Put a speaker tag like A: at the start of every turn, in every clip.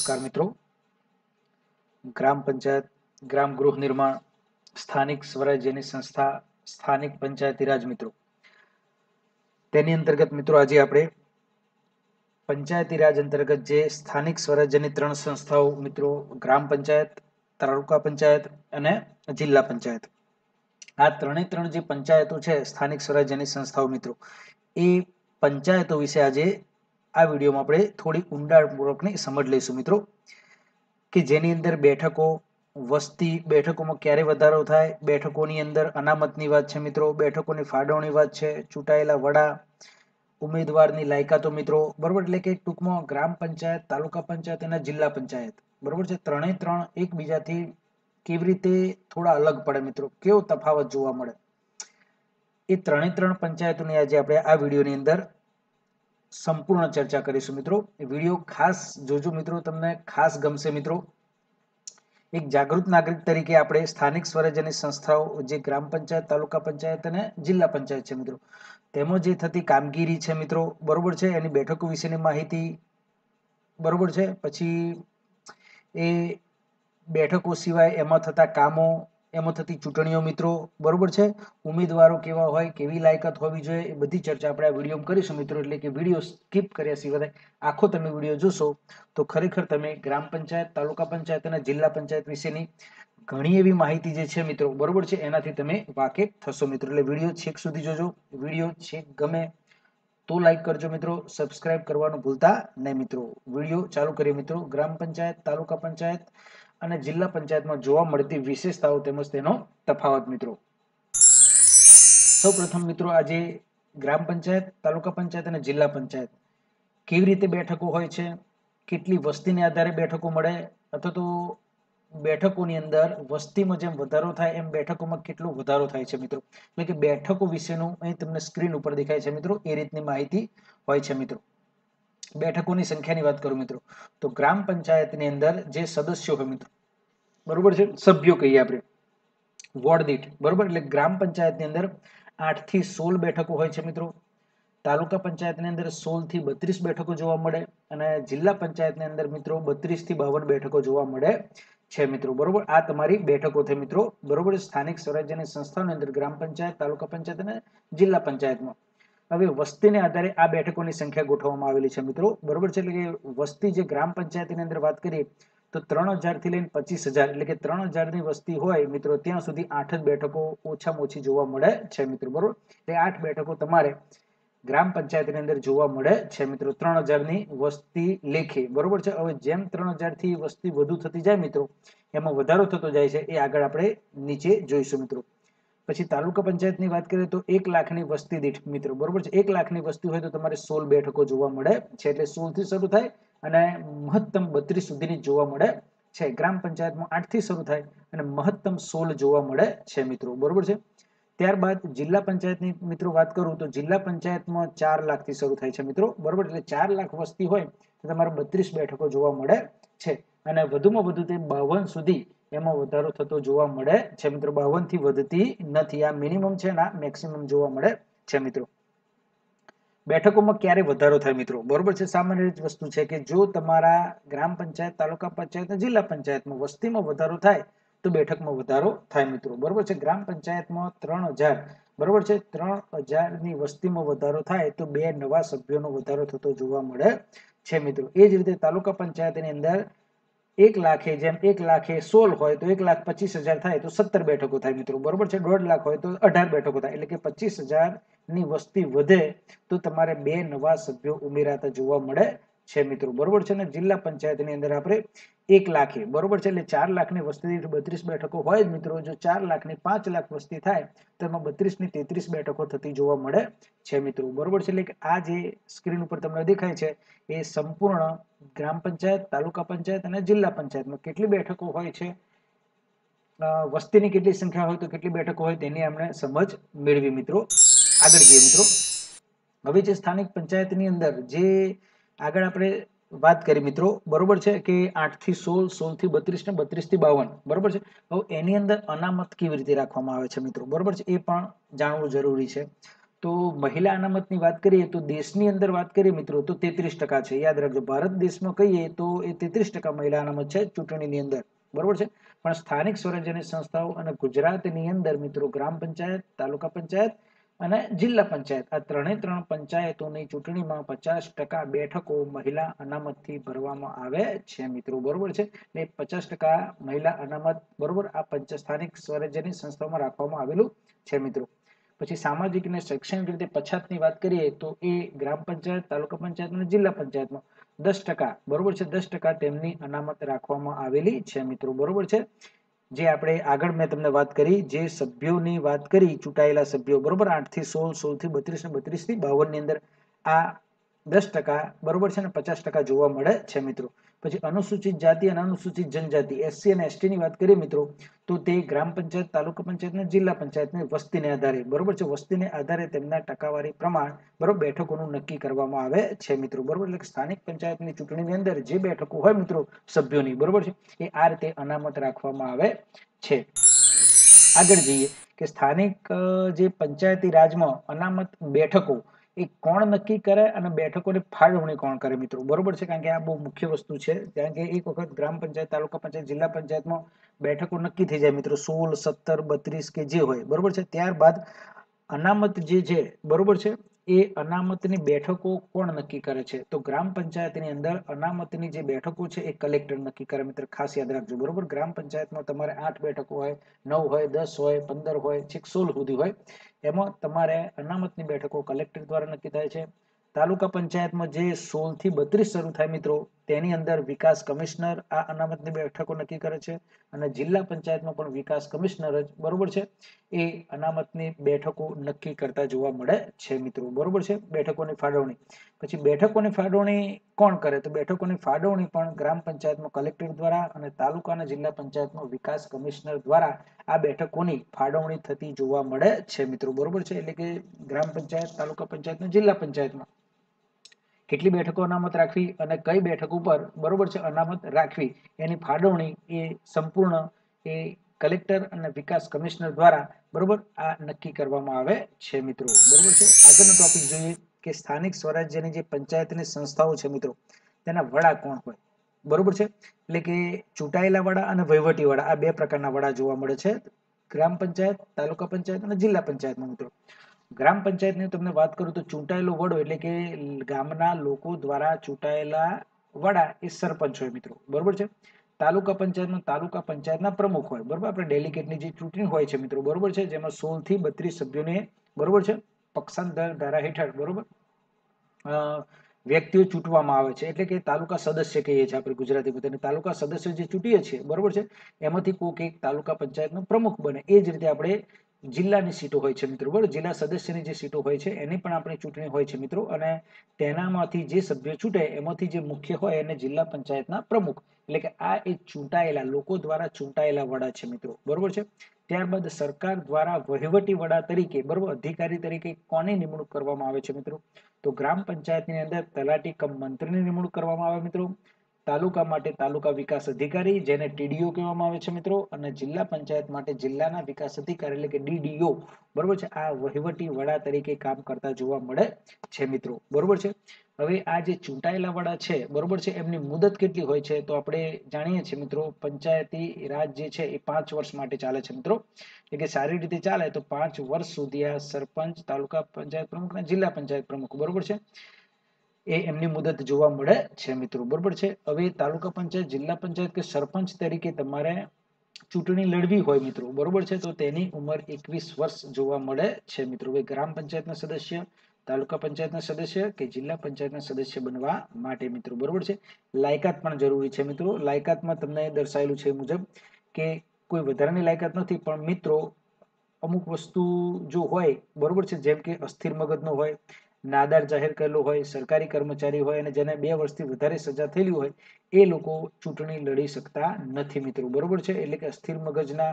A: નમસ્કાર મિત્રો. ગ્રામ પંચાયત, ગ્રામ ગૃહ નિર્માણ, સ્થાનિક સ્વરાજ્યની સંસ્થા, સ્થાનિક પંચાયતી રાજ મિત્રો, તેની અંતર્ગત મિત્રો આજે આપણે પંચાયતી રાજ અંતર્ગત જે સ્થાનિક સ્વરાજ્યની ત્રણ સંસ્થાઓ મિત્રો, ગ્રામ પંચાયત, તાલુકા પંચાયત અને જિલ્લા પંચાયત, આ ત્રણ જે પંચાયતો છે સ્થાનિક સ્વરાજ્યની સંસ્થાઓ મિત્રો, એ પંચાયતો વિશે આજે આ વિડીયોમાં આપણે થોડી ઊંડાણપૂર્વકની સમજ લઈશું મિત્રો, કે જેની અંદર બેઠકો, વસ્તી, બેઠકોમાં ક્યારે વધારો થાય, બેઠકોની અંદર અનામતની વાત છે મિત્રો, બેઠકોની ફાળવણી વાત છે, ચૂંટાયેલા વડા, ઉમેદવારની લાયકાતો મિત્રો, બરોબર. એટલે કે ટૂંકમાં ગ્રામ પંચાયત, તાલુકા પંચાયત અને જિલ્લા પંચાયત, બરોબર છે, ત્રણ એકબીજાથી કેવી રીતે થોડા અલગ પડે મિત્રો, કેવો તફાવત જોવા મળે, એ ત્રણ પંચાયતોની આજે આપણે આ વિડીયોની અંદર સંપૂર્ણ ચર્ચા કરીશું મિત્રો. વિડીયો ખાસ જોજો મિત્રો, તમને ખાસ ગમશે મિત્રો. એક જાગૃત નાગરિક તરીકે આપણે સ્થાનિક સ્વરાજ્યની સંસ્થાઓ જે ગ્રામ પંચાયત, તાલુકા પંચાયત અને જિલ્લા પંચાયત છે મિત્રો, તેમાં જે થતી કામગીરી છે મિત્રો, બરોબર છે, એની બેઠકો વિશેની માહિતી, બરોબર છે, પછી એ બેઠકો સિવાય એમાં થતા કામો, એમાં થતી ચૂંટણીઓ મિત્રો, બરોબર છે, ઉમેદવારો કેવા હોય, કેવી લાયકાત હોવી જોઈએ, એ બધી ચર્ચા આપણે આ વિડીયોમાં કરીશું મિત્રો. એટલે કે વિડીયો સ્કીપ કર્યા સિવાય આખો તમે વિડીયો જોશો તો ખરેખર તમે ગ્રામ પંચાયત, તાલુકા પંચાયત અને જિલ્લા પંચાયત વિશેની ઘણી એવી માહિતી જે છે મિત્રો, બરોબર છે, એનાથી તમે વાકેફ થશો મિત્રો. એટલે વિડીયો છેક સુધી જોજો. વિડીયો છેક ગમે તો લાઈક કરજો મિત્રો, સબસ્ક્રાઇબ કરવાનું ભૂલતા નહીં મિત્રો. વિડીયો ચાલુ કરીએ મિત્રો. ગ્રામ પંચાયત, તાલુકા પંચાયત અને જિલ્લા પંચાયતમાં જોવા મળતી વિશેષતાઓ તેમજ તેનો તફાવત મિત્રો. સૌપ્રથમ મિત્રો, આજે ગ્રામ પંચાયત, તાલુકા પંચાયત અને જિલ્લા પંચાયત કેવી રીતે બેઠકો હોય છે, કેટલી વસ્તીને આધારે બેઠકો મળે, અથવા તો બેઠકોની અંદર વસ્તીમાં જેમ વધારો થાય એમ બેઠકોમાં કેટલો વધારો થાય છે મિત્રો. એટલે કે બેઠકો વિશેનું અહીં તમને સ્ક્રીન ઉપર દેખાય છે મિત્રો, એ રીતની માહિતી હોય છે મિત્રો. બેઠકોની સંખ્યાની વાત કરું મિત્રો, તો ગ્રામ પંચાયતની અંદર જે સદસ્યો હોય મિત્રો, બરોબર છે, સભ્યો કહીએ આપણે, વોર્ડ દીઠ, બરોબર. એટલે ગ્રામ પંચાયતની અંદર 8 થી 16 બેઠકો હોય છે મિત્રો. તાલુકા પંચાયતની અંદર 16 થી 32 બેઠકો જોવા મળે અને જિલ્લા પંચાયતની અંદર મિત્રો 32 થી 52 બેઠકો જોવા મળે છે મિત્રો, બરોબર. આ તમારી બેઠકો છે મિત્રો, બરોબર. સ્થાનિક સ્વરાજ્યની સંસ્થાઓની અંદર ગ્રામ પંચાયત, તાલુકા પંચાયત અને જિલ્લા પંચાયતમાં હવે વસ્તીને આધારે આ બેઠકોની સંખ્યા ગોઠવવામાં આવેલી છે મિત્રો, બરોબર છે. એટલે કે વસ્તી જે ગ્રામ પંચાયતની અંદર વાત કરીએ તો 3000 થી લઈને 25000, એટલે કે 3000 ની વસ્તી હોય મિત્રો ત્યાં સુધી 8 જ બેઠકો ઓછામાં ઓછી જોવા મળે છે મિત્રો, બરોબર. એટલે 8 બેઠકો તમારે ગ્રામ પંચાયતની અંદર જોવા મળે છે મિત્રો, 3000 ની વસ્તી લેખે, બરોબર છે. હવે જેમ 3000 થી વસ્તી વધુ થતી જાય મિત્રો, એમાં વધારો થતો જાય છે, એ આગળ આપણે નીચે જોઈશું મિત્રો. પછી તાલુકા પંચાયતની વાત કરીએ તો 1 લાખની વસ્તી દીઠ મિત્રો, બરોબર છે, 1 લાખની વસ્તી હોય તો તમારે 16 બેઠકો જોવા મળે છે. એટલે 16 થી શરૂ થાય અને મહત્તમ 32 સુધીની જોવા મળે છે. ગ્રામ પંચાયતમાં 8 થી શરૂ થાય અને મહત્તમ 16 જોવા મળે છે મિત્રો, બરોબર છે. ત્યારબાદ જિલ્લા પંચાયતની મિત્રો વાત કરું તો જિલ્લા પંચાયતમાં 4 લાખ થી શરૂ થાય છે મિત્રો, બરોબર. એટલે 4 લાખ વસ્તી હોય તો તમારે 32 બેઠકો જોવા મળે છે અને વધુમાં વધુ તે 52 સુધી એમાં વધારો થતો જોવા મળે છે મિત્રો. 52 થી વધતી નથી, આ મિનિમમ છે ને મેક્સિમમ જોવા મળે છે મિત્રો. બેઠકોમાં ક્યારે વધારો થાય મિત્રો, બરોબર છે, સામાન્ય રીત વસ્તુ છે કે જો તમારા ગ્રામ પંચાયત, તાલુકા પંચાયત અને જિલ્લા પંચાયતમાં વસ્તીમાં વધારો થાય તો બેઠકમાં વધારો થાય મિત્રો, બરોબર છે. ગ્રામ પંચાયતમાં 3000, બરોબર છે, 3000 ની વસ્તીમાં વધારો થાય તો 2 નવા સભ્યોનો વધારો થતો જોવા મળે છે મિત્રો. એ જ રીતે તાલુકા પંચાયતની અંદર 1 લાખે જેમ 1 લાખે 16 હોય તો 1,25,000 થાય તો 17 બેઠકો થાય મિત્રો, બરોબર છે. 1.5 લાખ હોય તો 18 બેઠકો થાય, એટલે કે 25,000 ની વસ્તી વધે તો તમારે 2 નવા સભ્યો ઉમેરાતા જોવા મળે છે મિત્રો, બરોબર છે. અને જિલ્લા પંચાયતની અંદર આપણે 1 લાખે, બરોબર છે, એટલે 4 લાખની વસ્તી દીઠ 32 બેઠકો હોય જ મિત્રો. જો 4 લાખની 5 લાખ વસ્તી થાય તો એમાં 32 ની 33 બેઠકો થતી જોવા મળે છે મિત્રો, બરોબર છે. એટલે કે આ જે સ્ક્રીન ઉપર તમને દેખાય છે એ સંપૂર્ણ ગ્રામ પંચાયત, તાલુકા પંચાયત અને જિલ્લા પંચાયતમાં કેટલી બેઠકો હોય છે, વસ્તીની કેટલી સંખ્યા હોય તો કેટલી બેઠકો હોય તેની આપણે સમજ મેળવી મિત્રો. આગળ જઈએ મિત્રો. હવે જે સ્થાનિક પંચાયતની અંદર જે આગળ આપણે વાત કરી મિત્રો, બરોબર છે, કે 8 થી 16, 16 થી 32 ને 32 થી 52, બરોબર છે. હવે એની અંદર અનામત કેવી રીતે રાખવામાં આવે છે મિત્રો, બરોબર છે, એ પણ જાણવું જરૂરી છે. તો મહિલા અનામતની વાત કરીએ તો દેશની અંદર વાત કરીએ મિત્રો તો 33% છે. યાદ રાખજો, ભારત દેશમાં કહીએ તો એ 33% મહિલા અનામત છે ચૂંટણીની અંદર, બરોબર છે. પણ સ્થાનિક સ્વરાજ્યની સંસ્થાઓ અને ગુજરાતની અંદર મિત્રો ગ્રામ પંચાયત, તાલુકા પંચાયત અને જિલ્લા પંચાયત આ ત્રણ પંચાયતોની ચૂંટણીમાં 50% બેઠકો મહિલા અનામતથી ભરવામાં આવે છે મિત્રો, બરોબર છે. એટલે 50% મહિલા અનામત, બરોબર, આ સ્થાનિક સ્વરાજ્યની સંસ્થાઓમાં રાખવામાં આવેલું છે મિત્રો. પછી સામાજિક અને શૈક્ષણિક રીતે પછાતની વાત કરીએ તો એ ગ્રામ પંચાયત, તાલુકા પંચાયત અને જિલ્લા પંચાયતમાં 10%, બરોબર છે, 10% તેમની અનામત રાખવામાં આવેલી છે મિત્રો, બરોબર છે. જે આપણે આગળ મેં તમને વાત કરી, જે સભ્યોની વાત કરી, ચૂંટાયેલા સભ્યો, બરોબર, 8 થી 16, 16 થી 32 અને 32 થી 52 ની અંદર આ 10%, બરોબર છે, ને 50% જોવા મળે છે મિત્રો. પછી અનુસૂચિત જાતિ અને અનુસૂચિત જનજાતિ એસસી અને એસટી ની વાત કરીએ મિત્રો તો તે ગ્રામ પંચાયત, તાલુકા પંચાયત અને જિલ્લા પંચાયતની વસ્તીને આધારે, બરોબર છે, વસ્તીને આધારે તેમના ટકાવારી પ્રમાણ, બરોબર, બેઠકોનું નક્કી કરવામાં આવે છે મિત્રો, બરોબર. એટલે સ્થાનિક પંચાયતની ચૂંટણીની અંદર જે બેઠકો હોય મિત્રો સભ્યોની, બરોબર છે, એ આ રીતે અનામત રાખવામાં આવે છે. આગળ જઈએ કે સ્થાનિક જે પંચાયતી રાજમાં અનામત બેઠકો એ કોણ નક્કી કરે અને બેઠકોની ફાળવણી કોણ કરે મિત્રો, બરોબર છે. કારણ કે આ બહુ મુખ્ય વસ્તુ છે. કારણ કે એક વખત ગ્રામ પંચાયત, તાલુકા પંચાયત, જિલ્લા પંચાયતમાં બેઠકો નક્કી થઈ જાય મિત્રો, 16, 17, 32 કે જે હોય, બરોબર છે. ત્યારબાદ અનામત જે છે, બરોબર છે, એ અનામતની બેઠકો કોણ નક્કી કરે છે? તો ગ્રામ પંચાયતની અંદર અનામતની જે બેઠકો છે એ કલેક્ટર નક્કી કરે મિત્રો, ખાસ યાદ રાખજો, બરોબર. ગ્રામ પંચાયતમાં તમારે 8 બેઠકો હોય, 9 હોય, 10 હોય, 15 હોય, છેક 16 સુધી હોય. એમાં તમારે અનામતની બેઠકો કલેક્ટર દ્વારા નક્કી થાય છે. તાલુકા પંચાયતમાં જે 16 થી 32 શરૂ થાય મિત્રો તેની અંદર વિકાસ કમિશનર આ અનામતની બેઠકો નક્કી કરે છે. અને જિલ્લા પંચાયતમાં પણ વિકાસ કમિશનર જ, બરોબર છે, એ અનામતની બેઠકો નક્કી કરતા જોવા મળે છે મિત્રો, બરોબર છે. બેઠકોની ફાળવણી, પછી બેઠકોની ફાળવણી કોણ કરે? તો બેઠકોની ફાળવણી પણ ગ્રામ પંચાયતમાં કલેક્ટર દ્વારા અને તાલુકા અને જિલ્લા પંચાયતમાં વિકાસ કમિશનર દ્વારા આ બેઠકોની ફાળવણી થતી જોવા મળે છે મિત્રો, બરોબર છે. એટલે કે ગ્રામ પંચાયત, તાલુકા પંચાયત અને જિલ્લા પંચાયતમાં કેટલી બેઠકો અનામત રાખવી અને કઈ બેઠક ઉપર, બરોબર છે, અનામત રાખવી એની ફાળવણી એ સંપૂર્ણ એ કલેક્ટર અને વિકાસ કમિશનર દ્વારા, બરોબર, આ નક્કી કરવામાં આવે છે મિત્રો, બરોબર છે. આગળનો ટોપિક જોઈએ કે સ્થાનિક સ્વરાજ્યની જે પંચાયતની સંસ્થાઓ છે મિત્રો તેના વડા કોણ હોય, બરોબર છે. એટલે કે ચૂંટાયેલા વડા અને વહીવટી વડા આ બે પ્રકારના વડા જોવા મળે છે ગ્રામ પંચાયત, તાલુકા પંચાયત અને જિલ્લા પંચાયતમાં મિત્રો. ગ્રામ પંચાયતની તમને વાત કરું તો ચૂંટાયેલો વડો એટલે કે ગામના લોકો દ્વારા ચૂંટાયેલા વડા એ સરપંચ હોય મિત્રો, બરોબર છે. તાલુકા પંચાયતમાં તાલુકા પંચાયતના પ્રમુખ હોય, બરોબર. આપણે ડેલિગેટની જે ચૂંટણી હોય છે મિત્રો, બરોબર છે, જેમાં 16 થી 32 સભ્યોને, બરોબર છે, પક્ષાંતર ધારા હેઠળ, બરોબર, વ્યક્તિઓ ચૂંટવામાં આવે છે. એટલે કે તાલુકા સદસ્ય કહીએ છીએ આપણે ગુજરાતીમાં, તેને તાલુકા સદસ્ય જે ચૂંટીએ છીએ, બરોબર છે, એમાંથી કોઈક એક તાલુકા પંચાયતનો પ્રમુખ બને. એ જ રીતે આપણે જિલ્લાની સીટો હોય છે મિત્રો, બરોબર, જિલ્લા સદસ્યની જે સીટો હોય છે એની પણ આપણી ચૂંટણી હોય છે મિત્રો. અને તેનામાંથી જે સભ્યો છૂટે એમાંથી જે મુખ્ય હોય એને જિલ્લા પંચાયતના પ્રમુખ, એટલે કે આ એક ચૂંટાયેલા લોકો દ્વારા ચૂંટાયેલા વડા છે મિત્રો, બરોબર છે. ત્યારબાદ સરકાર દ્વારા વહીવટી વડા તરીકે, બરોબર, અધિકારી તરીકે કોની નિમણૂક કરવામાં આવે છે મિત્રો? તો ગ્રામ પંચાયતની અંદર તલાટી કમ મંત્રીની નિમણૂક કરવામાં આવે મિત્રો. તાલુકા માટે તાલુકા વિકાસ અધિકારી જેને ટીડીઓ કહેવામાં આવે છે મિત્રો. અને જિલ્લા પંચાયત માટે જિલ્લાના વિકાસ અધિકારી એટલે કે ડીડીઓ, બરોબર છે, આ વહીવટી વડા તરીકે કામ કરતા જોવા મળે છે મિત્રો, બરોબર છે. હવે આ જે ચૂંટાયેલા વડા છે, બરોબર છે, એમની મુદત કેટલી હોય છે? તો આપણે જાણીએ છીએ મિત્રો પંચાયતી રાજ જે છે એ 5 વર્ષ માટે ચાલે છે મિત્રો. એટલે કે સારી રીતે ચાલે તો 5 વર્ષ સુધી આ સરપંચ, તાલુકા પંચાયત પ્રમુખ અને જિલ્લા પંચાયત પ્રમુખ, બરોબર છે, એ એમની મુદત જોવા મળે છે મિત્રો, બરોબર છે. હવે તાલુકા પંચાયત, જિલ્લા પંચાયત કે સરપંચ તરીકે તમારે ચૂંટણી લડવી હોય મિત્રો, બરોબર છે, તો તેની ઉંમર 21 વર્ષ જોવા મળે છે મિત્રો. હવે ગ્રામ પંચાયતના સદસ્ય, તાલુકા પંચાયતના સદસ્ય કે જિલ્લા પંચાયતના સદસ્ય બનવા માટે મિત્રો, બરોબર છે, લાયકાત પણ જરૂરી છે મિત્રો. લાયકાતમાં તમને દર્શાવેલું છે મુજબ કે કોઈ વધારાની લાયકાત નથી, પણ મિત્રો અમુક વસ્તુ જો હોય, બરોબર છે, જેમ કે અસ્થિર મગજનો હોય, નાદાર જાહેર કરેલો હોય, સરકારી કર્મચારી હોય અને જેને 2 વર્ષથી વધારે સજા થયેલી હોય એ લોકો ચૂંટણી લડી શકતા નથી મિત્રો, બરોબર છે. એટલે કે અસ્થિર મગજના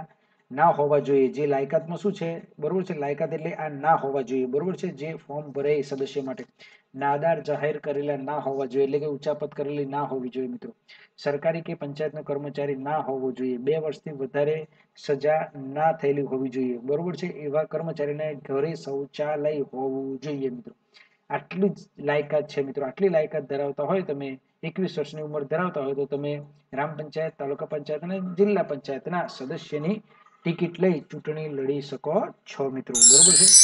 A: ના હોવા જોઈએ, જે લાયકાતમાં શું છે બરોબર છે, લાયકાત એટલે આ ના હોવા જોઈએ બરોબર છે, જે ફોર્મ ભરે સદસ્ય માટે નાદાર જાહેર કરેલા ના હોવા જોઈએ, એટલે કે ઉચાપત કરેલી ના હોવી જોઈએ મિત્રો. સરકારી કે પંચાયતનો કર્મચારી ના હોવો જોઈએ, 2 વર્ષથી વધારે સજા ના થયેલી હોવી જોઈએ બરોબર છે, એવા કર્મચારીને ઘરે શૌચાલય હોવું જોઈએ મિત્રો. આટલી જ લાયકાત છે મિત્રો. આટલી લાયકાત ધરાવતા હોય, તમે 21 વર્ષની ઉંમર ધરાવતા હોય તો તમે ગ્રામ પંચાયત, તાલુકા પંચાયત અને જિલ્લા પંચાયતના સદસ્યની ટિકિટ લઈ ચૂંટણી લડી શકો છો મિત્રો બરોબર છે.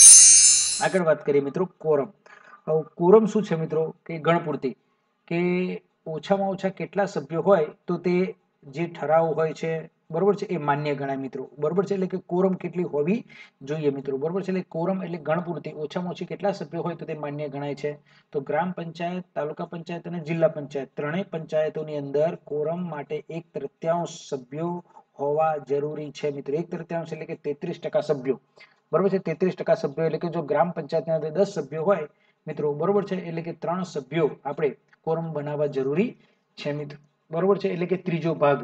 A: આગળ વાત કરીએ મિત્રો કોરમ. કોરમ શું છે મિત્રો કે ગણપૂર્તિ, કે ઓછામાં ઓછા કેટલા સભ્યો હોય તો તે જે ઠરાવ હોય છે બરોબર છે એ માન્ય ગણાય મિત્રો બરોબર છે. એટલે કે કોરમ કેટલી હોવી જોઈએ મિત્રો બરોબર છે. એટલે કોરમ એટલે ગણપૂર્તિ, ઓછામાં ઓછી કેટલા સભ્યો હોય તો તે માન્ય ગણાય છે. તો ગ્રામ પંચાયત, તાલુકા પંચાયત અને જિલ્લા પંચાયત ત્રણેય પંચાયતોની અંદર કોરમ માટે 1/3 સભ્યો હોવા જરૂરી છે મિત્રો. 1/3 એટલે કે 33% સભ્યો બરોબર છે. 33% સભ્યો એટલે કે જો ગ્રામ પંચાયતની અંદર 10 સભ્યો હોય મિત્રો બરોબર છે, એટલે કે 3 સભ્યો આપણે કોરમ બનાવવા જરૂરી છે મિત્રો બરોબર છે. એટલે કે ત્રીજો ભાગ,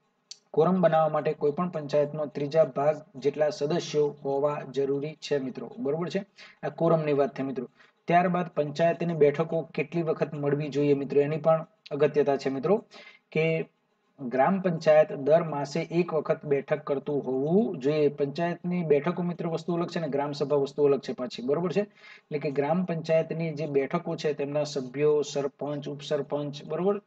A: કોરમ બનાવવા માટે કોઈ પણ પંચાયતનો ત્રીજા ભાગ જેટલા સદસ્યો હોવા જરૂરી છે મિત્રો બરોબર છે. આ કોરમની વાત થઈ મિત્રો. ત્યારબાદ પંચાયતની બેઠકો કેટલી વખત મળવી જોઈએ મિત્રો, એની પણ અગત્યતા છે મિત્રો, કે ગ્રામ પંચાયત દર માસે 1 વખત બેઠક કરતું હોવું જોઈએ. પંચાયતની બેઠકો મિત્રો વસ્તુ અલગ છે ને ગ્રામ સભા વસ્તુ અલગ છે પાછી બરોબર છે. એટલે કે ગ્રામ પંચાયતની જે બેઠકો છે તેમના સભ્યો, સરપંચ, ઉપસરપંચ બરોબર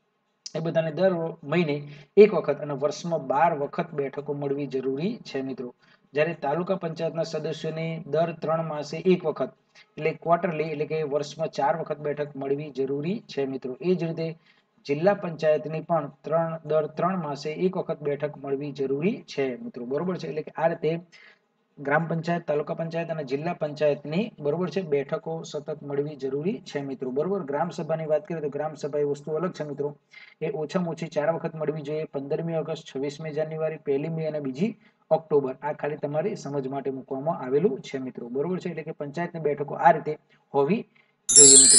A: એ બધાને દર મહિને 1 વખત અને વર્ષમાં 12 વખત બેઠકો મળવી જરૂરી છે મિત્રો. જ્યારે તાલુકા પંચાયતના સદસ્યોને દર 3 માસે 1 વખત એટલે ક્વાર્ટરલી એટલે કે વર્ષમાં 4 વખત બેઠક મળવી જરૂરી છે મિત્રો. એ જ રીતે જિલ્લા પંચાયતની પણ દર 3 માસે 1 વખત બેઠક મળવી જરૂરી છે મિત્રો બરોબર છે. એટલે કે આ રીતે ગ્રામ પંચાયત, તાલુકા પંચાયત અને જિલ્લા પંચાયતની બરોબર છે બેઠકો સતત મળવી જરૂરી છે મિત્રો બરોબર. ગ્રામ સભાની વાત કરીએ તો ગ્રામ સભા એ વસ્તુ અલગ છે મિત્રો. એ ઓછામાં ઓછી 4 વખત મળવી જોઈએ, 15મી ઓગસ્ટ, 26મી જાન્યુઆરી, 1લી મે અને 2જી ઓક્ટોબર. આ ખાલી તમારી સમજ માટે મૂકવામાં આવેલું છે મિત્રો બરોબર છે. એટલે કે પંચાયતની બેઠકો આ રીતે હોવી જોઈએ મિત્રો.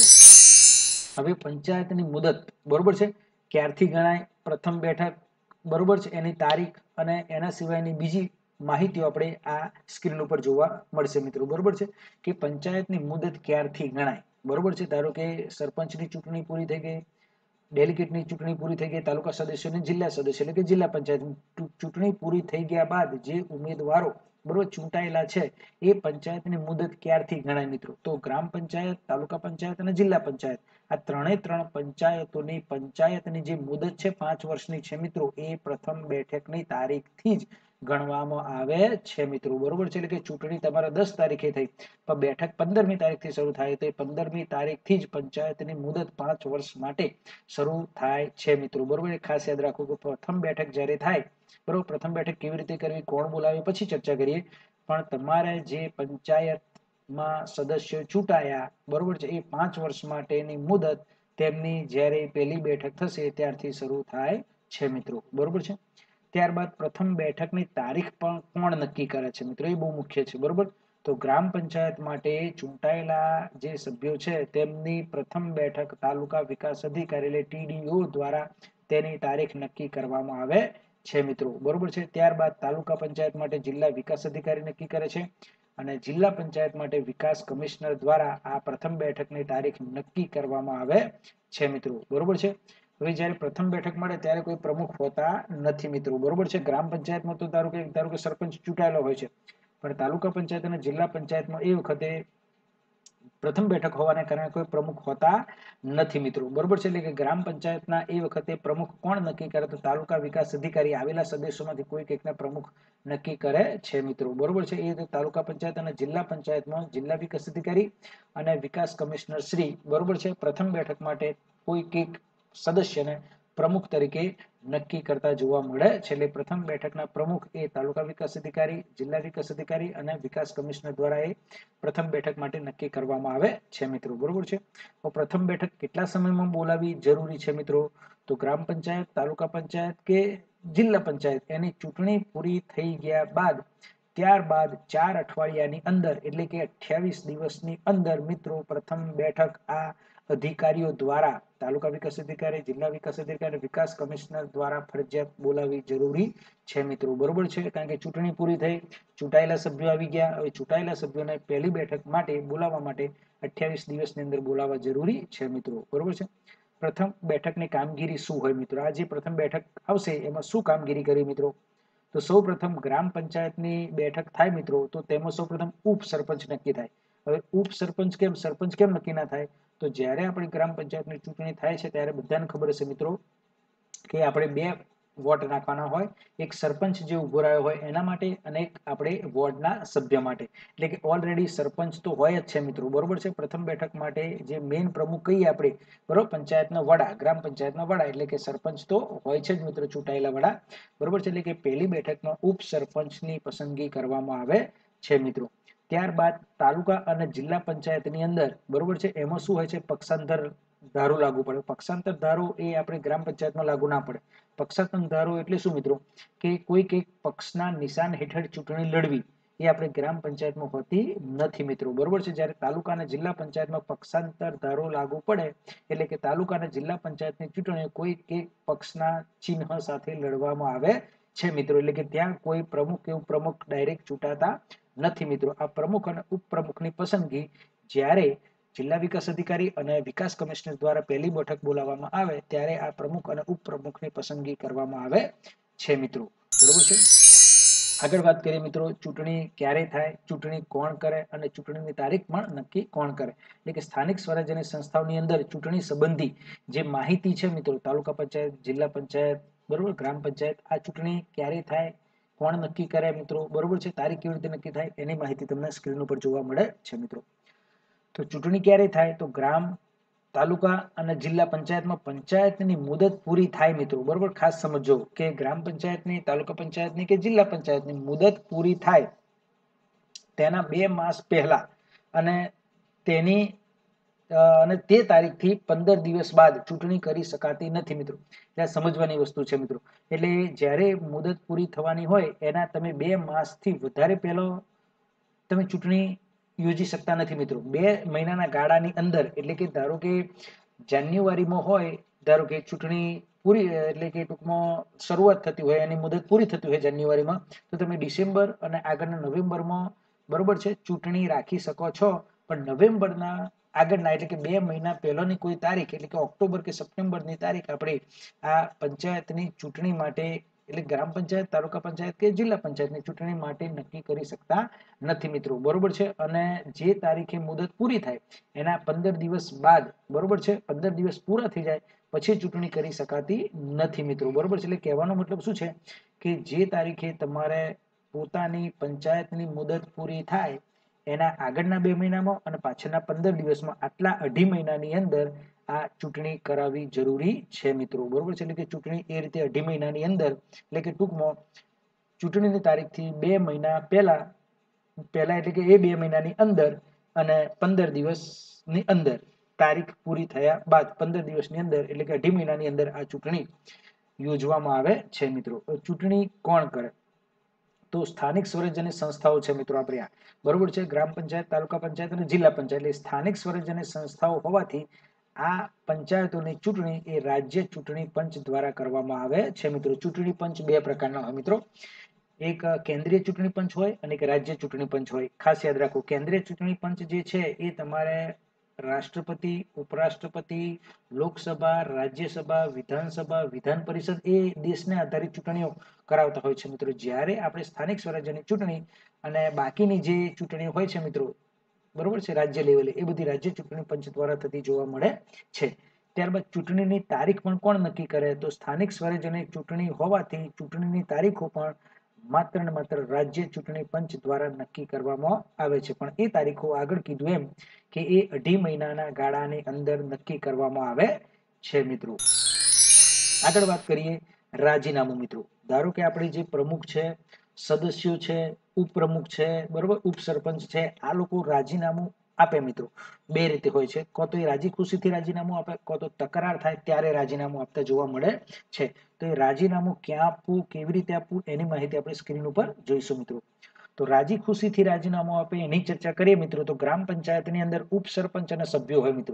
A: હવે પંચાયતની મુદત બરોબર છે ક્યારથી ગણાય, પ્રથમ બેઠક બરોબર છે, એની તારીખ અને એના સિવાયની બીજી માહિતીઓ આપણે આ સ્ક્રીન ઉપર જોવા મળશે મિત્રો બરોબર છે. કે પંચાયતની મુદત ક્યારથી ગણાય બરોબર છે. ધારો કે સરપંચની ચૂંટણી પૂરી થઈ ગઈ, ડેલિગેટની ચૂંટણી પૂરી થઈ ગઈ, તાલુકા સદસ્ય અને જિલ્લા સદસ્ય એટલે કે જિલ્લા પંચાયત ચૂંટણી પૂરી થઈ ગયા બાદ જે ઉમેદવારો બરોબર ચૂંટાયેલા છે એ પંચાયતની મુદત ક્યારથી ગણાય મિત્રો, તો ગ્રામ પંચાયત, તાલુકા પંચાયત અને જિલ્લા પંચાયત આ ત્રણ પંચાયતોની પંચાયતની જે મુદત છે 5 વર્ષની છે મિત્રો, એ પ્રથમ બેઠકની તારીખથી જ ગણવામાં આવે છે મિત્રો બરોબર છે. એટલે કે ચૂંટણી તમારે 10 તારીખે થઈ પણ બેઠક 15મી તારીખથી શરૂ થાય તો 15મી તારીખથી જ પંચાયતની મુદત 5 વર્ષ માટે શરૂ થાય છે મિત્રો બરોબર. ખાસ યાદ રાખો કે પ્રથમ બેઠક જ્યારે થાય બરોબર, પ્રથમ બેઠક કેવી રીતે કરવી, કોણ બોલાવે પછી ચર્ચા કરીએ, પણ તમારે જે પંચાયતમાં સદસ્યો ચૂંટાયા બરોબર છે એ 5 વર્ષ માટેની મુદત તેમની જ્યારે પહેલી બેઠક થશે ત્યારથી શરૂ થાય છે મિત્રો બરોબર છે. ત્યારબાદ પ્રથમ બેઠકની તારીખ પણ કોણ નક્કી કરે છે મિત્રો, એ બહુ મુખ્ય છે બરોબર. તો ગ્રામ પંચાયત માટે ચૂંટાયેલા જે સભ્યો છે તેમની પ્રથમ બેઠક તાલુકા વિકાસ અધિકારી એટલે TDO દ્વારા તેની તારીખ નક્કી કરવામાં આવે છે મિત્રો બરોબર છે. ત્યારબાદ તાલુકા પંચાયત માટે જિલ્લા વિકાસ અધિકારી નક્કી કરે છે અને જિલ્લા પંચાયત માટે વિકાસ કમિશનર દ્વારા આ પ્રથમ બેઠકની તારીખ નક્કી કરવામાં આવે છે મિત્રો બરોબર છે. હવે જ્યારે પ્રથમ બેઠક મળે ત્યારે કોઈ પ્રમુખ હોતા નથી મિત્રો બરોબર છે. ગ્રામ પંચાયતમાં તો ધારો કે સરપંચ ચૂંટાયેલો હોય છે, પણ તાલુકા પંચાયત અને જિલ્લા પંચાયતમાં એ વખતે પ્રથમ બેઠક હોવાને કારણે કોઈ પ્રમુખ હોતા નથી મિત્રો બરોબર છે. એટલે કે ગ્રામ પંચાયતના એ વખતે પ્રમુખ કોણ નક્કી કરે તો તાલુકા વિકાસ અધિકારી આવેલા સદસ્યોમાંથી કોઈ એકના પ્રમુખ નક્કી કરે છે મિત્રો બરોબર છે. એ તાલુકા પંચાયત અને જિલ્લા પંચાયતમાં જિલ્લા વિકાસ અધિકારી અને વિકાસ કમિશનર શ્રી બરોબર છે પ્રથમ બેઠક માટે કોઈ એક સદસ્યને પ્રમુખ તરીકે નક્કી કરતા જોવા મળે છે. એટલે પ્રથમ બેઠકના પ્રમુખ એ તાલુકા વિકાસ અધિકારી, જિલ્લા વિકાસ અધિકારી અને વિકાસ કમિશનર દ્વારા એ પ્રથમ બેઠક માટે નક્કી કરવામાં આવે છે મિત્રો બરોબર છે. તો પ્રથમ બેઠક કેટલા સમયમાં બોલાવી જરૂરી છે મિત્રો, તો ગ્રામ પંચાયત, તાલુકા પંચાયત કે જિલ્લા પંચાયત એની ચૂંટણી પૂરી થઈ ગયા બાદ ત્યારબાદ 4 અઠવાડિયાની અંદર એટલે કે 28 દિવસની અંદર મિત્રો પ્રથમ બેઠક આ અધિકારીઓ દ્વારા તાલુકા વિકાસ અધિકારી, જિલ્લા વિકાસ અધિકારી, વિકાસ કમિશનર દ્વારા ફરજિયાત બોલાવવી જરૂરી છે મિત્રો. બરોબર છે, કારણ કે ચૂંટણી પૂરી થઈ, ચૂંટાયેલા સભ્યો આવી ગયા. હવે ચૂંટાયેલા સભ્યોને પહેલી બેઠક માટે બોલાવવા માટે 28 દિવસની અંદર બોલાવવા જરૂરી છે મિત્રો. બરોબર છે. પ્રથમ બેઠકની કામગીરી શું હોય મિત્રો? આ જે પ્રથમ બેઠક આવશે એમાં શું કામગીરી કરી મિત્રો? તો સૌ પ્રથમ ગ્રામ પંચાયતની બેઠક થાય મિત્રો, તો તેમાં સૌ પ્રથમ ઉપસરપંચ નક્કી થાય. હવે ઉપસરપંચ સરપંચ કેમ નક્કી ના થાય? તો જ્યારે આપણી ગ્રામ પંચાયતની ચૂંટણી થાય છે ત્યારે બધાને ખબર હશે મિત્રો કે આપણે 2 વોટ નાખવાના હોય, એક સરપંચ જે ઉભો રહ્યો હોય એના માટે અને એક આપણે વોર્ડના સભ્ય માટે. એટલે કે ઓલરેડી સરપંચ તો હોય જ છે મિત્રો. બરોબર છે. પ્રથમ બેઠક માટે જે મેઇન પ્રમુખ કહીએ આપણે, બરોબર, પંચાયતનો વડા, ગ્રામ પંચાયતનો વડા એટલે કે સરપંચ તો હોય છે જ મિત્રો, ચૂંટાયેલા વડા. બરોબર છે. એટલે કે પહેલી બેઠકમાં ઉપસરપંચની પસંદગી કરવામાં આવે છે મિત્રો. ત્યારબાદ તાલુકા અને જિલ્લા પંચાયતની અંદર, બરોબર છે, એમાં શું હોય છે? પક્ષાંતર ધારો લાગુ પડે. પક્ષાંતર ધારો એ આપણે ગ્રામ પંચાયતમાં લાગુ ના પડે. પક્ષાંતર ધારો એટલે શું મિત્રો? કે કોઈક એક પક્ષના નિશાન હેઠળ ચૂંટણી લડવી એ આપણે ગ્રામ પંચાયતમાં હોતી નથી મિત્રો. બરોબર છે. જ્યારે તાલુકા અને જિલ્લા પંચાયતમાં પક્ષાંતર ધારો લાગુ પડે એટલે કે તાલુકા અને જિલ્લા પંચાયતની ચૂંટણી કોઈક એક પક્ષના ચિહ્ન સાથે લડવામાં આવે છે મિત્રો. એટલે કે ત્યાં કોઈ પ્રમુખ કે ઉપપ્રમુખ ડાયરેક્ટ ચૂંટાતા નથી મિત્રો. આ પ્રમુખ અને ઉપપ્રમુખની પસંદગી જ્યારે જિલ્લા વિકાસ અધિકારી અને વિકાસ કમિશનર દ્વારા પહેલી બેઠક બોલાવવામાં આવે ત્યારે આ પ્રમુખ અને ઉપપ્રમુખની પસંદગી કરવામાં આવે છે મિત્રો. બરોબર છે. આગળ વાત કરીએ મિત્રો, ચૂંટણી ક્યારે થાય, ચૂંટણી કોણ કરે અને ચૂંટણીની તારીખ પણ નક્કી કોણ કરે. એટલે કે સ્થાનિક સ્વરાજ્યની સંસ્થાઓની અંદર ચૂંટણી સંબંધી જે માહિતી છે મિત્રો, તાલુકા પંચાયત, જિલ્લા પંચાયત, બરોબર, ગ્રામ પંચાયત, આ ચૂંટણી ક્યારે થાય, કોણ નક્કી કરે મિત્રો, બરોબર છે, તારીખ કેવી રીતે નક્કી થાય એની માહિતી તમને સ્ક્રીન ઉપર જોવા મળે છે મિત્રો. તો ચૂંટણી ક્યારે થાય? તો ગ્રામ, તાલુકા અને જિલ્લા પંચાયતમાં પંચાયતની મુદત પૂરી થાય મિત્રો. બરોબર, ખાસ સમજો કે ગ્રામ પંચાયતની, તાલુકા પંચાયતની કે જિલ્લા પંચાયતની મુદત પૂરી થાય તેના 2 માસ પહેલા અને તેની અને તે તારીખથી 15 દિવસ બાદ ચૂંટણી કરી શકાતી નથી મિત્રો. ત્યાં સમજવાની વસ્તુ છે મિત્રો. એટલે જ્યારે મુદત પૂરી થવાની હોય એના તમે 2 માસથી વધારે પહેલો તમે ચૂંટણી યોજી શકતા નથી મિત્રો. 2 મહિનાના ગાળાની અંદર, એટલે કે ધારો કે જાન્યુઆરીમાં હોય, ધારો કે ચૂંટણી પૂરી, એટલે કે ટૂંકમાં શરૂઆત થતી હોય, એની મુદત પૂરી થતી હોય જાન્યુઆરીમાં, તો તમે ડિસેમ્બર અને આગળના નવેમ્બરમાં, બરોબર છે, ચૂંટણી રાખી શકો છો. પણ નવેમ્બરના આગળના એટલે કે 2 મહિના પહેલાની કોઈ તારીખ, એટલે કે ઓક્ટોબર કે સપ્ટેમ્બરની તારીખ આપણે આ પંચાયતની ચૂંટણી માટે, એટલે ગ્રામ પંચાયત, તાલુકા પંચાયત કે જિલ્લા પંચાયતની ચૂંટણી માટે નક્કી કરી શકતા નથી મિત્રો. બરોબર છે. અને જે તારીખે મુદત પૂરી થાય એના 15 દિવસ બાદ, બરોબર છે, 15 દિવસ પૂરા થઈ જાય પછી ચૂંટણી કરી શકાતી નથી મિત્રો. બરોબર છે. એટલે કહેવાનો મતલબ શું છે કે જે તારીખે તમારે પોતાની પંચાયતની મુદત પૂરી થાય એના આગળના 2 મહિનામાં અને પાછળના 15 દિવસમાં, આટલા 2.5 મહિનાની અંદર આ ચૂંટણી કરાવવી જરૂરી છે મિત્રો. બરોબર છે. એટલે કે ચૂંટણી એ રીતે 2.5 મહિનાની અંદર, એટલે કે ટૂંકમાં ચૂંટણીની તારીખથી 2 મહિના પહેલા એટલે કે એ 2 મહિનાની અંદર અને 15 દિવસની અંદર, તારીખ પૂરી થયા બાદ 15 દિવસની અંદર, એટલે કે 2.5 મહિનાની અંદર આ ચૂંટણી યોજવામાં આવે છે મિત્રો. ચૂંટણી કોણ કરે? તો સ્થાનિક સ્વરાજ્યની સંસ્થાઓ છે મિત્રો આપણે આ, બરોબર છે, ગ્રામ પંચાયત, તાલુકા પંચાયત અને જિલ્લા પંચાયત, એટલે સ્થાનિક સ્વરાજ્યની સંસ્થાઓ હોવાથી આ પંચાયતોની ચૂંટણી એ રાજ્ય ચૂંટણી પંચ દ્વારા કરવામાં આવે છે મિત્રો. ચૂંટણી પંચ 2 પ્રકારના હોય મિત્રો. એક કેન્દ્રીય ચૂંટણી પંચ હોય અને એક રાજ્ય ચૂંટણી પંચ હોય. ખાસ યાદ રાખો, કેન્દ્રીય ચૂંટણી પંચ જે છે એ તમારે રાષ્ટ્રપતિ, ઉપરાષ્ટ્રપતિ, લોકસભા, રાજ્યસભા, વિધાનસભા, વિધાન પરિષદ એ દેશને આધારિત ચૂંટણીઓ કરાવતા હોય છે મિત્રો. જ્યારે આપણે સ્થાનિક સ્વરાજ્યની ચૂંટણી અને બાકીની જે ચૂંટણીઓ હોય છે મિત્રો, બરોબર છે, રાજ્ય લેવલે, એ બધી રાજ્ય ચૂંટણી પંચ દ્વારા થતી જોવા મળે છે. ત્યારબાદ ચૂંટણીની તારીખ પણ કોણ નક્કી કરે? તો સ્થાનિક સ્વરાજ્યની ચૂંટણી હોવાથી ચૂંટણીની તારીખો પણ માત્ર ને માત્ર રાજ્ય ચૂંટણી પંચ દ્વારા નક્કી કરવામાં આવે છે. પણ એ તારીખો આગળ કીધું એમ કે એ 2.5 મહિનાના ગાળાની અંદર નક્કી કરવામાં આવે છે મિત્રો. આગળ વાત કરીએ રાજીનામું મિત્રો. ધારો કે આપણે જે પ્રમુખ છે, સદસ્યો છે, ઉપપ્રમુખ છે, બરોબર, ઉપસરપંચ છે, આ લોકો રાજીનામું આપે મિત્રો. 2 રીતે હોય છે. કો તો એ રાજી ખુશીથી રાજીનામું આપે, કો તો તકરાર થાય ત્યારે રાજીનામું આપતા જોવા મળે છે. તો એ રાજીનામું ક્યાં આપવું, કેવી રીતે આપવું એની માહિતી આપણે સ્ક્રીન ઉપર જોઈશું મિત્રો. તો રાજી ખુશીથી રાજીનામું આપે એની ચર્ચા કરીએ મિત્રો. તો ગ્રામ પંચાયતની અંદર ઉપસરપંચ અને સભ્યો હોય મિત્રો.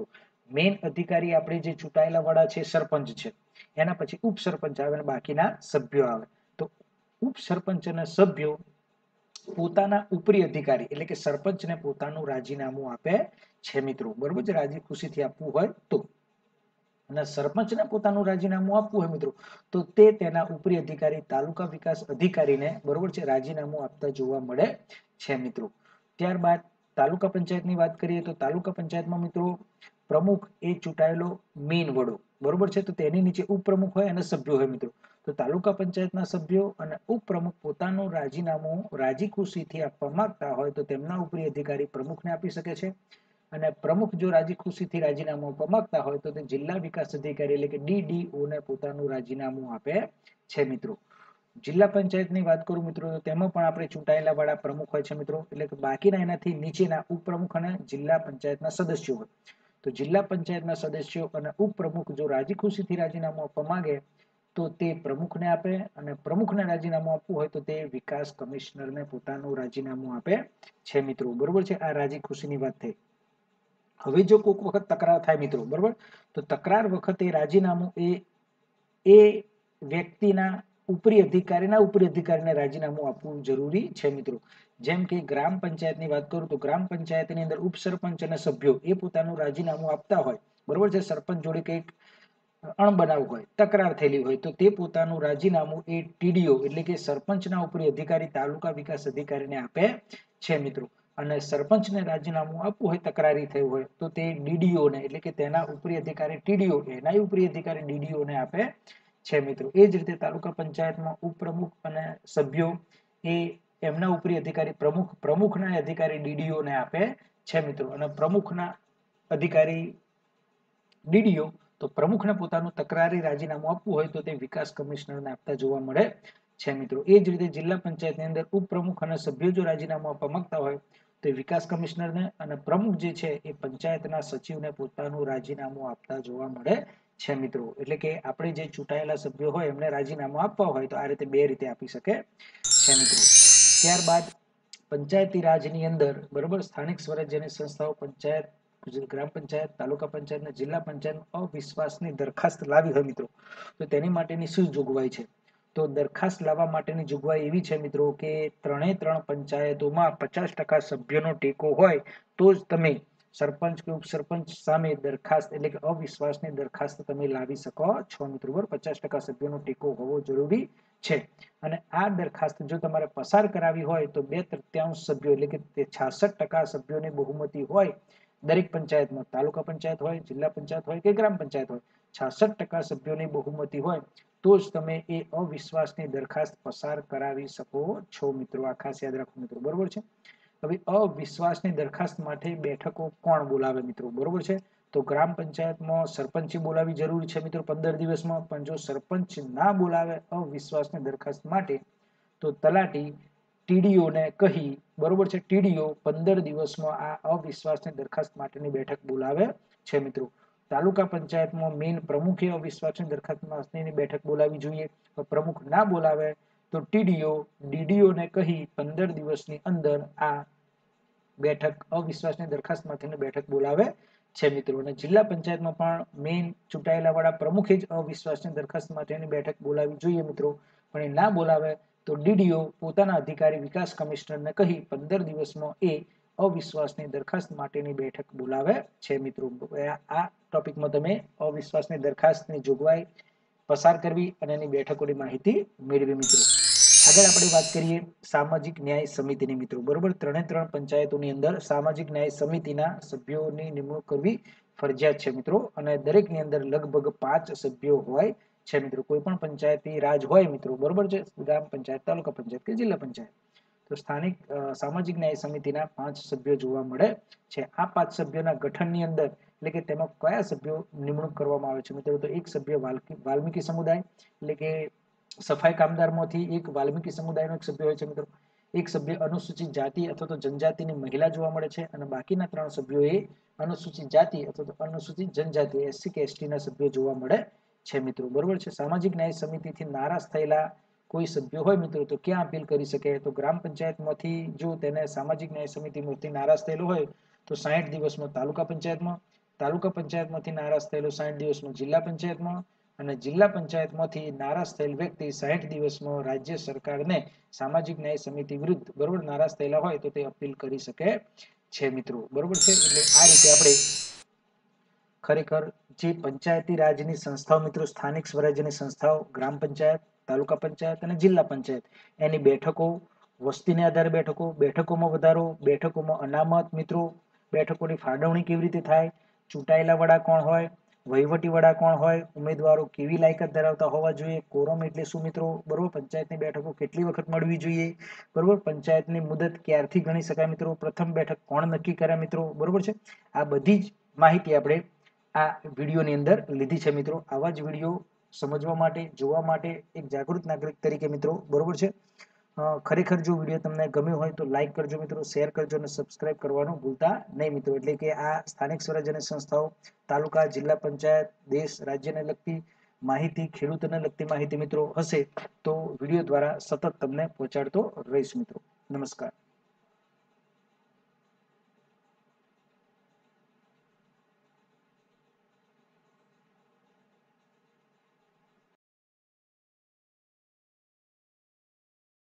A: મેઇન અધિકારી આપણે જે ચૂંટાયેલા વાળા છે સરપંચ છે, એના પછી ઉપસરપંચ આવે અને બાકીના સભ્યો આવે. તો ઉપસરપંચ અને સભ્યો પોતાના ઉપરી અધિકારી એટલે કે સરપંચને પોતાનું રાજીનામું આપે છે મિત્રો. બરોબર છે, રાજી ખુશીથી આપવું હોય તો. અને સરપંચને પોતાનું રાજીનામું આપવું હોય મિત્રો તો તે તેના ઉપરી અધિકારી તાલુકા વિકાસ અધિકારીને બરોબર છે રાજીનામું આપતા જોવા મળે છે મિત્રો. ત્યારબાદ તાલુકા પંચાયતની વાત કરીએ તો તાલુકા પંચાયતમાં મિત્રો પ્રમુખ એ ચૂંટાયેલો મેઇન વડો બરોબર છે, તો તેની નીચે ઉપપ્રમુખ હોય અને સભ્યો હોય મિત્રો. તો તાલુકા પંચાયતના સભ્યો અને ઉપપ્રમુખ પોતાનું રાજીનામું રાજી ખુશીથી આપવા માંગતા હોય તો તેમના ઉપરી અધિકારી પ્રમુખને આપી શકે છે. અને પ્રમુખ જો રાજી ખુશીથી રાજીનામું આપવા માંગતા હોય તો તે જિલ્લા વિકાસ અધિકારી એટલે કે DDO ને પોતાનું રાજીનામું આપે છે મિત્રો. જિલ્લા પંચાયતની વાત કરું મિત્રો તો તેમાં પણ આપણે ચૂંટાયેલા વાળા પ્રમુખ હોય છે મિત્રો, એટલે કે બાકીના એનાથી નીચેના ઉપપ્રમુખ અને જિલ્લા પંચાયતના સદસ્યો હોય. તો જિલ્લા પંચાયતના સદસ્યો અને ઉપપ્રમુખ જો રાજી ખુશીથી રાજીનામું આપવા માંગે તો તે પ્રમુખને આપે, અને પ્રમુખને રાજીનામું આપવું હોય તો તે વિકાસ કમિશનરને પોતાનું રાજીનામું આપે છે મિત્રો. બરોબર છે, આ રાજી ખુશીની વાત થઈ. હવે જો કોઈક વખત તકરાર થાય મિત્રો, બરોબર, તો તકરાર વખતે રાજીનામું એ વ્યક્તિના ઉપરી અધિકારીને રાજીનામું આપવું જરૂરી છે મિત્રો. જેમ કે ગ્રામ પંચાયતની વાત કરું તો ગ્રામ પંચાયતની અંદર ઉપસરપંચ અને સભ્યો એ પોતાનું રાજીનામું આપતા હોય, બરોબર છે, સરપંચ જોડે કંઈક અણબનાવ હોય, તકરાર થયેલી હોય, તો તે પોતાનું રાજીનામું એ TDO એટલે કે સરપંચના ઉપરી અધિકારી તાલુકા વિકાસ અધિકારીને આપે છે મિત્રો. અને સરપંચને રાજીનામું આપવું હોય, તકરારી થયું હોય, તો તે DDO ને એટલે કે તેના ઉપરી અધિકારી TDO એના ઉપરી અધિકારી DDO ને આપે છે મિત્રો. એ જ રીતે તાલુકા પંચાયતમાં ઉપપ્રમુખ અને સભ્યો એ એમના ઉપરી અધિકારી પ્રમુખના અધિકારી DDO ને આપે છે મિત્રો. અને પ્રમુખના અધિકારી DDO તો પ્રમુખને પોતાનું તકરારી રાજીનામું આપવું હોય તો તે વિકાસ કમિશનરને આપતા જોવા મળે છે મિત્રો. એ જ રીતે જિલ્લા પંચાયતની અંદર ઉપપ્રમુખ અને સભ્યો જો રાજીનામું આપવા માંગતા હોય તો વિકાસ કમિશનરને, અને પ્રમુખ જે છે એ પંચાયતના સચિવને પોતાનું રાજીનામું આપતા જોવા મળે છે મિત્રો. એટલે કે આપણે જે ચૂંટાયેલા સભ્યો હોય એમને રાજીનામું આપવા હોય તો આ રીતે બે રીતે આપી શકે છે મિત્રો. ત્યારબાદ પંચાયતી રાજની અંદર બરોબર સ્થાનિક સ્વરાજ્યની સંસ્થાઓ પંચાયત, ગ્રામ પંચાયત, તાલુકા પંચાયત અને જિલ્લા પંચાયત અવિશ્વાસની દરખાસ્ત લાવી હોય મિત્રો તો તેની માટેની શું જોગવાઈ છે? તો દરખાસ્ત લાવવા માટેની જોગવાઈ એવી છે મિત્રો કે 3 પંચાયતોમાં 50% સભ્યોનો ટેકો હોય તો જ તમે સરપંચ કે ઉપસરપંચ સામે દરખાસ્ત એટલે કે અવિશ્વાસની દરખાસ્ત તમે લાવી શકો છો મિત્રો. 50% સભ્યોનો ટેકો હોવો જરૂરી છે. અને આ દરખાસ્ત જો તમારે પસાર કરાવી હોય તો 2/3 સભ્યો એટલે કે 66% સભ્યોની બહુમતી હોય દરેક પંચાયતમાં, તાલુકા પંચાયત હોય, જિલ્લા પંચાયત હોય કે ગ્રામ પંચાયત હોય, 66% સભ્યોની બહુમતી હોય તો જ તમે એ અવિશ્વાસની દરખાસ્ત પસાર કરાવી શકો છો મિત્રો. આ ખાસ યાદ રાખો મિત્રો. બરોબર છે. હવે અવિશ્વાસની દરખાસ્ત માટે બેઠકો કોણ બોલાવે મિત્રો? બરોબર છે, તો ગ્રામ પંચાયતમાં સરપંચે બોલાવી જરૂરી છે મિત્રો 15 દિવસમાં. પણ જો સરપંચ ના બોલાવે અવિશ્વાસની દરખાસ્ત માટે તો તલાટી TDO ને કહી, બરોબર છે, TDO 15 દિવસમાં આ અવિશ્વાસની દરખાસ્ત માટેની બેઠક બોલાવે છે મિત્રો. તાલુકા પંચાયતમાં મેઇન પ્રમુખે અવિશ્વાસની દરખાસ્ત માટેની બેઠક બોલાવી જોઈએ. પ્રમુખ ના બોલાવે તો TDO DDO ને કહી 15 દિવસની અંદર આ બેઠક અવિશ્વાસની દરખાસ્ત માટેની બેઠક બોલાવે છે મિત્રો. અને જિલ્લા પંચાયતમાં પણ મેઇન ચૂંટાયેલા વાળા પ્રમુખે જ અવિશ્વાસની દરખાસ્ત માટેની બેઠક બોલાવી જોઈએ મિત્રો. પણ એ ના બોલાવે તો DDO પોતાના અધિકારી વિકાસ કમિશનરને કહી 15 દિવસમાં એ અવિશ્વાસની દરખાસ્ત માટેની બેઠક બોલાવે છે મિત્રો. આ ટોપિકમાં તમે અવિશ્વાસની દરખાસ્તની જોગવાઈ પસાર કરવી અને એની બેઠકોની માહિતી મેળવી મિત્રો. આગળ આપણે વાત કરીએ સામાજિક ન્યાય સમિતિની મિત્રો. બરોબર, 3 પંચાયતોની અંદર સામાજિક ન્યાય સમિતિના સભ્યોની નિમણૂક કરવી ફરજિયાત છે મિત્રો. અને દરેકની અંદર લગભગ 5 સભ્યો હોય છે મિત્રો. કોઈ પણ પંચાયતી રાજ હોય મિત્રો, બરોબર છે, ગ્રામ પંચાયત, તાલુકા પંચાયત કે જિલ્લા પંચાયત, તો સ્થાનિક સામાજિક ન્યાય સમિતિના 5 સભ્યો જોવા મળે છે. આ 5 સભ્યોના ગઠનની અંદર એટલે કે તેમાં કયા સભ્યો નિમણૂક કરવામાં આવે છે મિત્રો? તો એક સભ્ય વાલ્મીકી સમુદાય એટલે કે સફાઈ કામદારમાંથી એક વાલ્મીકી સમુદાયનો એક સભ્ય હોય છે મિત્રો. એક સભ્ય અનુસૂચિત જાતિ અથવા તો જનજાતિની મહિલા જોવા મળે છે. અને બાકીના 3 સભ્યો એ અનુસૂચિત જાતિ અથવા તો અનુસૂચિત જનજાતિ SC કે ST ના સભ્યો જોવા મળે છે મિત્રો. બરોબર છે. સામાજિક ન્યાય સમિતિથી નારાજ થયેલા કોઈ સભ્યો હોય મિત્રો તો ક્યાં અપીલ કરી શકે? તો ગ્રામ પંચાયતમાંથી જો તેને સામાજિક ન્યાય સમિતિમાંથી નારાજ થયેલો હોય તો 60 દિવસમાં તાલુકા પંચાયતમાં, તાલુકા પંચાયતમાંથી નારાજ થયેલો 60 દિવસમાં જિલ્લા પંચાયતમાં અને જિલ્લા પંચાયતમાંથી નારાજ થયેલ વ્યક્તિ 60 દિવસમાં રાજ્ય સરકારને સામાજિક ન્યાય સમિતિ વિરુદ્ધ બરોબર નારાજ થયેલા હોય તો તે અપીલ કરી શકે છે મિત્રો બરોબર છે એટલે આ રીતે આપણે ખરેખર જે પંચાયતી રાજની સંસ્થાઓ મિત્રો સ્થાનિક સ્વરાજ્યની સંસ્થાઓ ગ્રામ પંચાયત તાલુકા પંચાયત અને જિલ્લા પંચાયત એની બેઠકો વસ્તીને આધારે બેઠકોમાં વધારો બેઠકોમાં અનામત મિત્રો બેઠકોની ફાળવણી કેવી રીતે થાય ચૂંટાયેલા વડા કોણ હોય વહીવટી વડા કોણ હોય ઉમેદવારો કેવી લાયકાત ધરાવતા હોવા જોઈએ કોરમ એટલે શું મિત્રો બરોબર પંચાયતની બેઠકો કેટલી વખત મળવી જોઈએ બરોબર પંચાયતની મુદત ક્યારથી ગણી શકાય મિત્રો પ્રથમ બેઠક કોણ નક્કી કરે મિત્રો બરોબર છે આ બધી જ માહિતી આપણે આ વિડીયોની અંદર લીધી છે મિત્રો આવા જ વિડીયો સમજવા માટે જોવા માટે એક જાગૃત નાગરિક તરીકે મિત્રો બરોબર છે ખરેખર જો વિડીયો તમને ગમ્યો હોય તો લાઈક કરજો મિત્રો શેર કરજો અને સબસ્ક્રાઇબ કરવાનું ભૂલતા નહીં મિત્રો એટલે કે આ સ્થાનિક સ્વરાજ્યની સંસ્થાઓ તાલુકા જિલ્લા પંચાયત દેશ રાજ્યને લગતી માહિતી ખેડૂતોને લગતી માહિતી મિત્રો હશે તો વિડીયો દ્વારા સતત તમને પહોંચાડતો રહીશ મિત્રો નમસ્કાર